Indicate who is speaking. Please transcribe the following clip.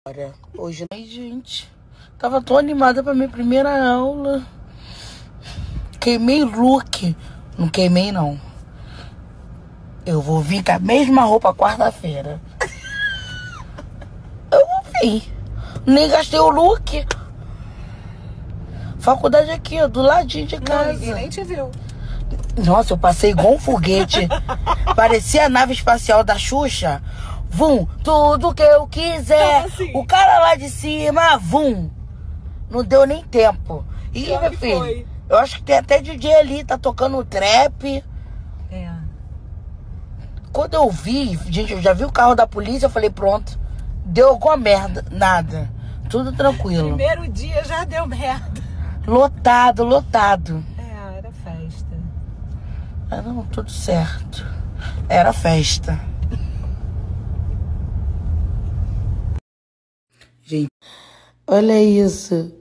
Speaker 1: Hoje, gente, tava tão animada pra minha primeira aula. Queimei look. Não queimei, não. Eu vou vir com a mesma roupa quarta-feira. Eu vou vir. Nem gastei o look. Faculdade aqui, ó, do ladinho de casa.
Speaker 2: Não, ninguém nem te viu.
Speaker 1: Nossa, eu passei igual um foguete. Parecia a nave espacial da Xuxa. Vum, tudo que eu quiser.
Speaker 2: Assim.
Speaker 1: O cara lá de cima, vum. Não deu nem tempo. E,
Speaker 2: Claro
Speaker 1: meu
Speaker 2: que
Speaker 1: filho,
Speaker 2: foi.
Speaker 1: eu acho que tem até DJ ali, tá tocando trap.
Speaker 2: É.
Speaker 1: Quando eu vi, gente, eu já vi o carro da polícia, eu falei, pronto. Deu alguma merda. Nada. Tudo tranquilo.
Speaker 2: Primeiro dia já deu merda.
Speaker 1: Lotado, lotado.
Speaker 2: É, era festa.
Speaker 1: Ah, não, tudo certo. Era festa. Gente, olha isso.